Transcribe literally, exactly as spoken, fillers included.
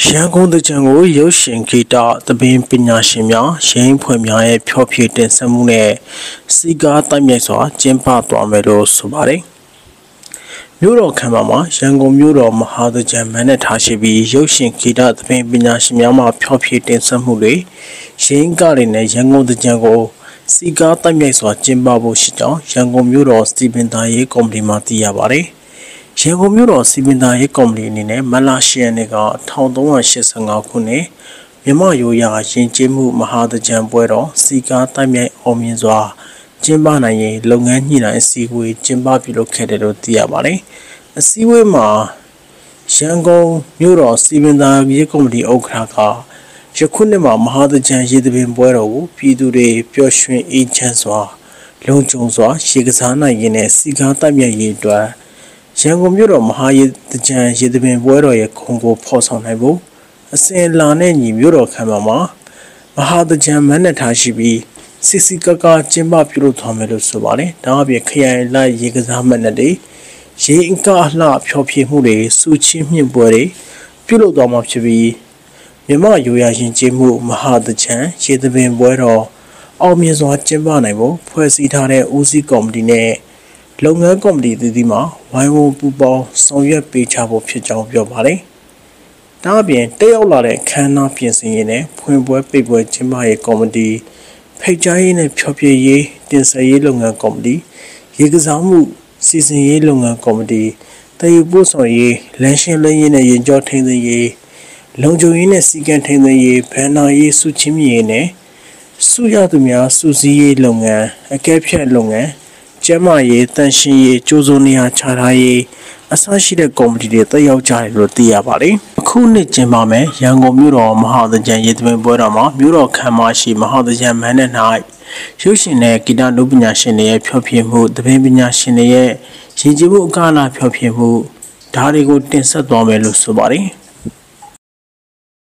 ရန်ကုန်တကြံကိုရုပ်ရှင်ဂီတသဘင်ပညာရှင်များရင်းဖွဲ့များရဲ့ဖျော်ဖြေတင်ဆက်မှုနဲ့စီကားတိုက်မြိုက်စွာကျင်းပသွားမယ်လို့ဆိုပါတယ်။မြို့တော်ခမ်းမမှာရန်ကုန်မြို့တော်မဟာတကြံမန်းနဲ့ထားရှိပြီးရုပ်ရှင်ဂီတသဘင်ပညာရှင်များမှဖျော်ဖြေတင်ဆက်မှုတွေရင်းကားတွေနဲ့ရန်ကုန်တကြံကိုစီကားတိုက်မြိုက်စွာကျင်းပဖို့ရှိကြောင်းရန်ကုန်မြို့တော်စီပင်သားရေးကော်မတီမှသိရပါတယ်။ရန်ကုန်မြို့တော်စီပင်သားရေးကော်မတီအနေနဲ့မလာရှီယန်ကတစ်ထောင်သုံးရာရှစ်ဆယ့်ငါခုနှစ်မြန်မာရိုးရာယဉ်ကျေးမှုမဟာတကြံပွဲတော်စီကားတိုက်မြိုက်အောင်မြင်စွာကျင်းပနိုင်ရေးလုပ်ငန်းညှိနှိုင်းအစည်းအဝေးကျင်းပပြုလုပ်ခဲ့တယ်လို့သိရပါတယ်။အစည်းအဝေးမှာရန်ကုန်မြို့တော်စီပင်သားရေးကော်မတီဥက္ကဋ္ဌကယခုနှစ်မှာမဟာတကြံရေသဘင်ပွဲတော်ကိုပြည်သူတွေပျော်ရွှင်အေးချမ်းစွာလုံခြုံစွာရေကစားနိုင်ရေးနဲ့စီကားတိုက်မြိုက်ရေးအတွက်ရန်ကုန်မြို့တော်မဟာရေတကြံရေသဘင်ပွဲတော်ရဲ့ခုံကိုဖော်ဆောင်နိုင်ဖို့အစဉ်လာနဲ့ညီမြို့တော်ခမ်းမမှာမဟာတကြံမန်းနဲ့ထားရှိပြီးစီစီကကကျင်းပပြုလုပ်သွားမယ်လို့ဆိုပါတယ်။ဒါအပြင်ခရိုင်လိုက်ရေကစားမှတ်နဲ့တွေရေအင်ကာအလှဖျော်ဖြေမှုတွေစုချင်းမြင့်ပွဲတွေပြုလုပ်သွားမှာဖြစ်ပြီးမြန်မာရိုးရာယဉ်ကျေးမှုမဟာတကြံရေသဘင်ပွဲတော်အောင်မြင်စွာကျင်းပနိုင်ဖို့ဖွဲ့စည်းထားတဲ့ဦးစီးကော်မတီနဲ့လုပ်ငန်းကော်မတီတည်တည်မှာဝိုင်းဝန်းပူးပေါင်းဆောင်ရွက်ပေးချဖို့ဖြစ်ကြောင်းပြောပါတယ်။ဒါအပြင်တက်ရောက်လာတဲ့ခမ်းနားပြင်ဆင်ရေးနဲ့ဖွင့်ပွဲပိတ်ပွဲကျင်းပရေးကော်မတီဖိတ်ကြားရေးနဲ့ဖျော်ဖြေရေးတင်ဆက်ရေးလုပ်ငန်းကော်မတီရေကစားမှုစီစဉ်ရေးလုပ်ငန်းကော်မတီတည်ယူပို့ဆောင်ရေးလမ်းရှင်းလင်းရေးနဲ့ရင်ကျော်ထိန်းသိမ်းရေးလုံခြုံရေးနဲ့စီကံထိန်းသိမ်းရေးဗန်နာရေးစုချင်းမြေရေးနဲ့စုရသူများစုစည်းရေးလုပ်ငန်းအကဲဖြတ်လုပ်ငန်းကျမရေးတန်ရှင်ရေးကျိုးစုံနေရာချထားရေးအစရှိတဲ့ကော်မတီတွေတက်ရောက်ကြတယ်လို့သိရပါတယ်။အခုနှစ်ကျင်းပမယ်ရန်ကုန်မြို့တော်မဟာတကြံရေသဘင်ပွဲတော်မှာမြို့တော်ခမ်းမရှိမဟာတကြံမန်းနဲ့၌ရုပ်ရှင်နဲ့ဂီတနုပညာရှင်တွေရဲ့ဖျော်ဖြေမှုသဘင်ပညာရှင်တွေရဲ့ရည်ကြည်မှုအကလာဖျော်ဖြေမှုဓာတ်တွေကိုတင်ဆက်သွားမယ်လို့ဆိုပါတယ်။